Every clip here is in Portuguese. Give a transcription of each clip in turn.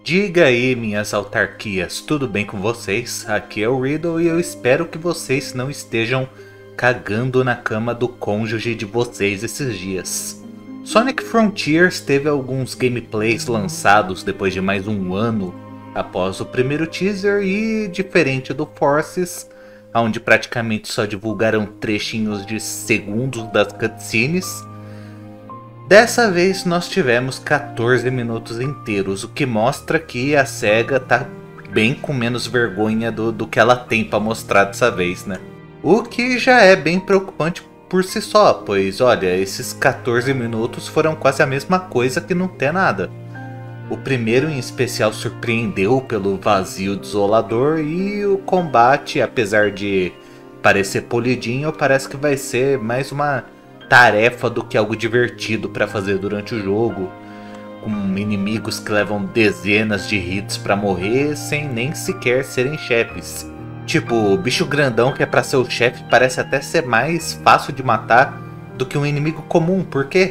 Diga aí, minhas autarquias, tudo bem com vocês? Aqui é o Riddle e eu espero que vocês não estejam cagando na cama do cônjuge de vocês esses dias. Sonic Frontiers teve alguns gameplays lançados depois de mais um ano após o primeiro teaser e, diferente do Forces, onde praticamente só divulgaram trechinhos de segundos das cutscenes, dessa vez nós tivemos 14 minutos inteiros, o que mostra que a SEGA tá bem com menos vergonha do que ela tem para mostrar dessa vez, né? O que já é bem preocupante por si só, pois olha, esses 14 minutos foram quase a mesma coisa que não ter nada. O primeiro em especial surpreendeu pelo vazio desolador e o combate, apesar de parecer polidinho, parece que vai ser mais uma tarefa do que algo divertido para fazer durante o jogo, com inimigos que levam dezenas de hits para morrer sem nem sequer serem chefes. Tipo, o bicho grandão que é para ser o chefe parece até ser mais fácil de matar do que um inimigo comum, por quê?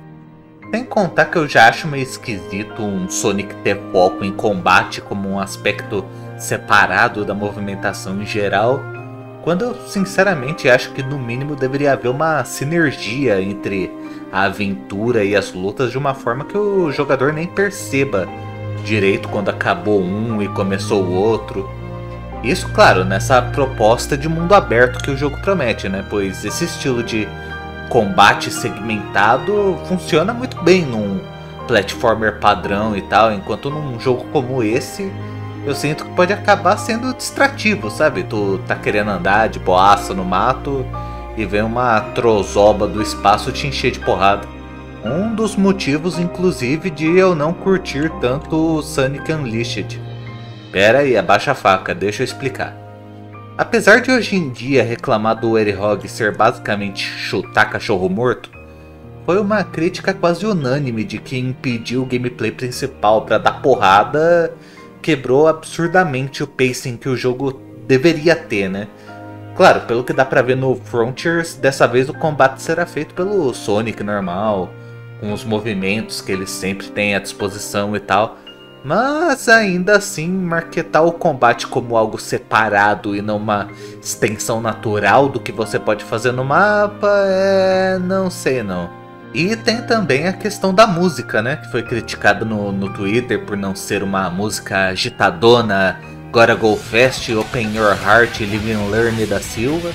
Sem contar que eu já acho meio esquisito um Sonic ter foco em combate como um aspecto separado da movimentação em geral, quando eu sinceramente acho que no mínimo deveria haver uma sinergia entre a aventura e as lutas de uma forma que o jogador nem perceba direito quando acabou um e começou o outro. Isso, claro, nessa proposta de mundo aberto que o jogo promete, né? Pois esse estilo de combate segmentado funciona muito bem num platformer padrão e tal, enquanto num jogo como esse eu sinto que pode acabar sendo distrativo, sabe? Tu tá querendo andar de boaça no mato e vem uma trozoba do espaço te encher de porrada. Um dos motivos, inclusive, de eu não curtir tanto o Sonic Unleashed. Pera aí, abaixa a faca, deixa eu explicar. Apesar de hoje em dia reclamar do Werehog ser basicamente chutar cachorro morto, foi uma crítica quase unânime de que impedir o gameplay principal para dar porrada quebrou absurdamente o pacing que o jogo deveria ter, né? Claro, pelo que dá pra ver no Frontiers, dessa vez o combate será feito pelo Sonic normal, com os movimentos que ele sempre tem à disposição e tal, mas ainda assim marketar o combate como algo separado e não uma extensão natural do que você pode fazer no mapa, não sei não. E tem também a questão da música, né? Que foi criticada no Twitter por não ser uma música agitadona, Gotta Go Fast, Open Your Heart, Live and Learn da Silva.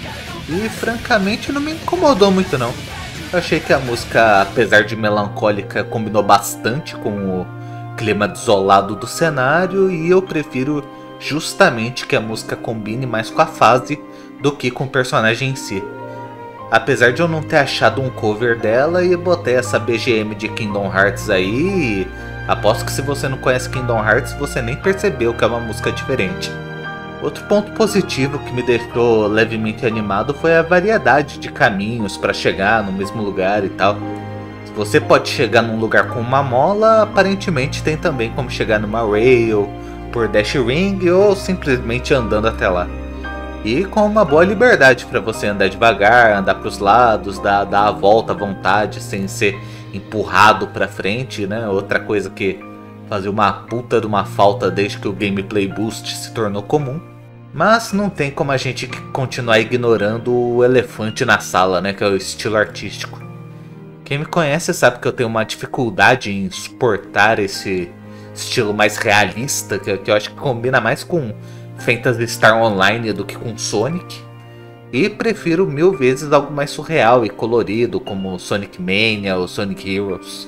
E francamente não me incomodou muito não. Eu achei que a música, apesar de melancólica, combinou bastante com o clima desolado do cenário. E eu prefiro justamente que a música combine mais com a fase do que com o personagem em si. Apesar de eu não ter achado um cover dela e botei essa BGM de Kingdom Hearts aí, aposto que se você não conhece Kingdom Hearts você nem percebeu que é uma música diferente. Outro ponto positivo que me deixou levemente animado foi a variedade de caminhos para chegar no mesmo lugar e tal. Se você pode chegar num lugar com uma mola, aparentemente tem também como chegar numa rail, por Dash Ring ou simplesmente andando até lá. E com uma boa liberdade para você andar devagar, andar para os lados, dar a volta à vontade sem ser empurrado para frente, né? Outra coisa que fazia uma puta de uma falta desde que o Gameplay Boost se tornou comum. Mas não tem como a gente continuar ignorando o elefante na sala, né? Que é o estilo artístico. Quem me conhece sabe que eu tenho uma dificuldade em suportar esse estilo mais realista, que eu acho que combina mais com Phantasy Star Online do que com Sonic, e prefiro mil vezes algo mais surreal e colorido como Sonic Mania ou Sonic Heroes.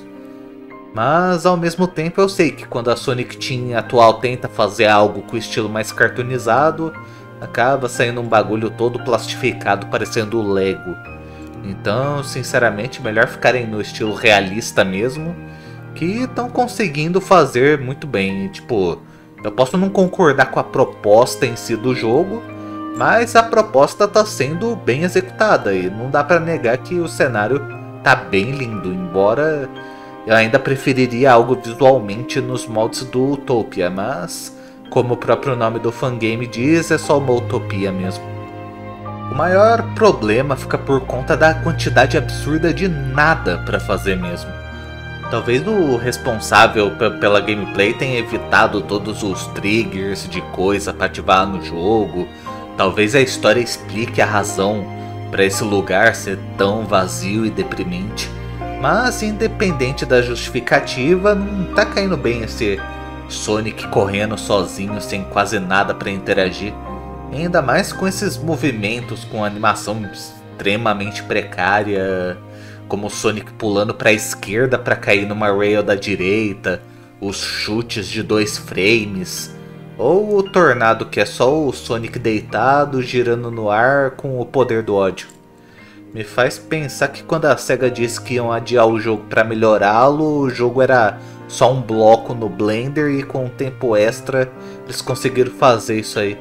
Mas ao mesmo tempo eu sei que quando a Sonic Team atual tenta fazer algo com estilo mais cartoonizado, acaba saindo um bagulho todo plastificado parecendo Lego. Então, sinceramente, melhor ficarem no estilo realista mesmo, que estão conseguindo fazer muito bem. Tipo, eu posso não concordar com a proposta em si do jogo, mas a proposta está sendo bem executada e não dá para negar que o cenário tá bem lindo, embora eu ainda preferiria algo visualmente nos moldes do Utopia, mas como o próprio nome do fangame diz, é só uma utopia mesmo. O maior problema fica por conta da quantidade absurda de nada para fazer mesmo. Talvez o responsável pela gameplay tenha evitado todos os triggers de coisa para ativar no jogo. Talvez a história explique a razão para esse lugar ser tão vazio e deprimente. Mas independente da justificativa, não tá caindo bem esse Sonic correndo sozinho sem quase nada para interagir. Ainda mais com esses movimentos com animação extremamente precária, como o Sonic pulando para a esquerda para cair numa rail da direita, os chutes de 2 frames, ou o tornado que é só o Sonic deitado girando no ar com o poder do ódio. Me faz pensar que quando a SEGA disse que iam adiar o jogo para melhorá-lo, o jogo era só um bloco no Blender e com um tempo extra eles conseguiram fazer isso aí.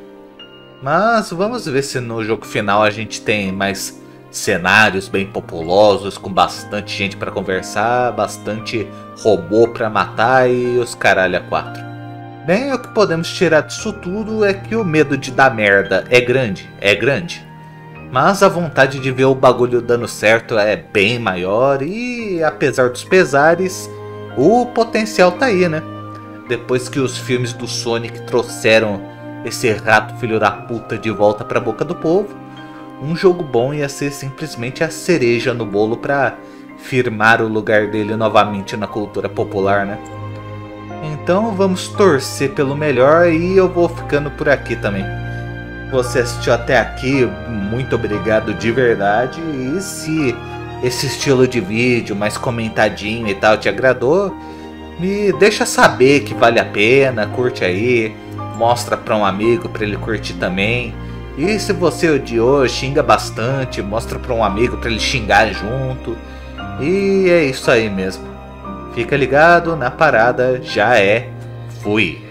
Mas vamos ver se no jogo final a gente tem mais cenários bem populosos, com bastante gente para conversar, bastante robô para matar e os caralho a 4. Bem, o que podemos tirar disso tudo é que o medo de dar merda é grande, mas a vontade de ver o bagulho dando certo é bem maior e, apesar dos pesares, o potencial tá aí, né? Depois que os filmes do Sonic trouxeram esse rato filho da puta de volta pra boca do povo, um jogo bom ia ser simplesmente a cereja no bolo pra firmar o lugar dele novamente na cultura popular, né? Então vamos torcer pelo melhor e eu vou ficando por aqui também. Você assistiu até aqui, muito obrigado de verdade. E se esse estilo de vídeo mais comentadinho e tal te agradou, me deixa saber que vale a pena, curte aí, mostra pra um amigo pra ele curtir também. E se você odiou, xinga bastante, mostra pra um amigo pra ele xingar junto. E é isso aí mesmo. Fica ligado na parada, já é. Fui.